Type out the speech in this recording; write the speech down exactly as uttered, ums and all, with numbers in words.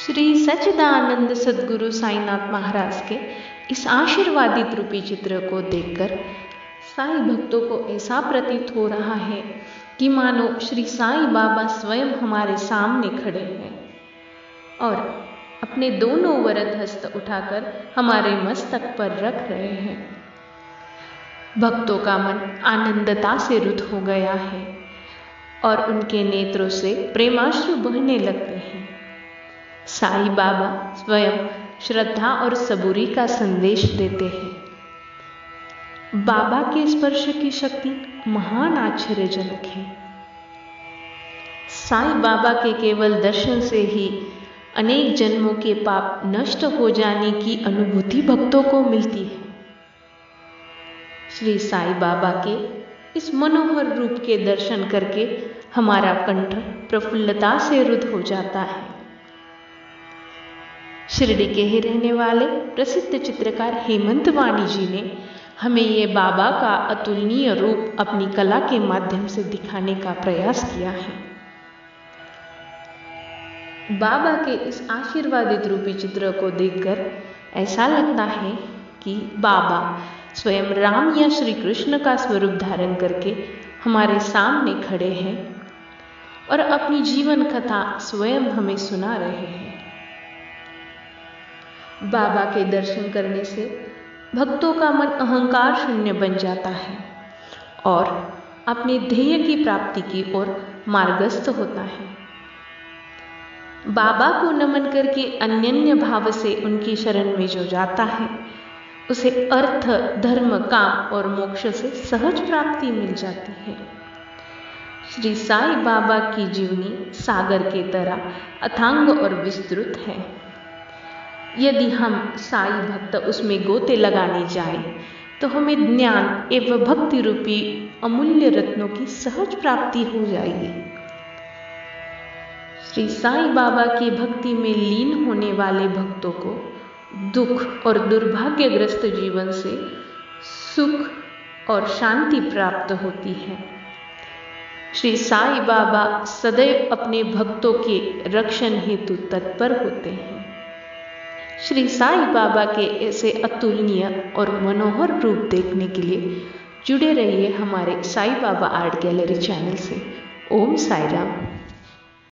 श्री सच्चिदानंद सद्गुरु साईनाथ महाराज के इस आशीर्वादित रूपी चित्र को देखकर साई भक्तों को ऐसा प्रतीत हो रहा है कि मानो श्री साईं बाबा स्वयं हमारे सामने खड़े हैं और अपने दोनों वरद हस्त उठाकर हमारे मस्तक पर रख रहे हैं। भक्तों का मन आनंदता से रुद्ध हो गया है और उनके नेत्रों से प्रेमाश्रु बहने लगते हैं। साईं बाबा स्वयं श्रद्धा और सबूरी का संदेश देते हैं। बाबा के स्पर्श की शक्ति महान आश्चर्यजनक है। साईं बाबा के केवल दर्शन से ही अनेक जन्मों के पाप नष्ट हो जाने की अनुभूति भक्तों को मिलती है। श्री साईं बाबा के इस मनोहर रूप के दर्शन करके हमारा कंठ प्रफुल्लता से रुद्ध हो जाता है। शिरडी के ही रहने वाले प्रसिद्ध चित्रकार हेमंत वाणी जी ने हमें ये बाबा का अतुलनीय रूप अपनी कला के माध्यम से दिखाने का प्रयास किया है। बाबा के इस आशीर्वादित रूपी चित्र को देखकर ऐसा लगता है कि बाबा स्वयं राम या श्री कृष्ण का स्वरूप धारण करके हमारे सामने खड़े हैं और अपनी जीवन कथा स्वयं हमें सुना रहे हैं। बाबा के दर्शन करने से भक्तों का मन अहंकार शून्य बन जाता है और अपने ध्येय की प्राप्ति की ओर मार्गस्थ होता है। बाबा को नमन करके अनन्य भाव से उनकी शरण में जो जाता है उसे अर्थ, धर्म, काम और मोक्ष से सहज प्राप्ति मिल जाती है। श्री साईं बाबा की जीवनी सागर के तरह अथांग और विस्तृत है। यदि हम साईं भक्त उसमें गोते लगाने जाएं, तो हमें ज्ञान एवं भक्ति रूपी अमूल्य रत्नों की सहज प्राप्ति हो जाएगी। श्री साईं बाबा की भक्ति में लीन होने वाले भक्तों को दुख और दुर्भाग्यग्रस्त जीवन से सुख और शांति प्राप्त होती है। श्री साईं बाबा सदैव अपने भक्तों के रक्षण हेतु तत्पर होते हैं। श्री साईं बाबा के ऐसे अतुलनीय और मनोहर रूप देखने के लिए जुड़े रहिए हमारे Sai Baba art gallery channel से। ओम साईं राम।